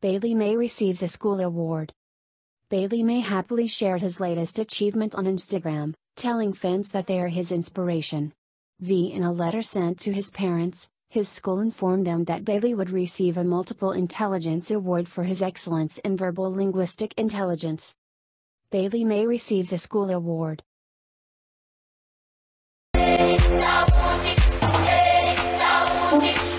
Bailey May receives a school award. Bailey May happily shared his latest achievement on Instagram, telling fans that they are his inspiration. In a letter sent to his parents, his school informed them that Bailey would receive a multiple intelligence award for his excellence in verbal linguistic intelligence. Bailey May receives a school award. Hey,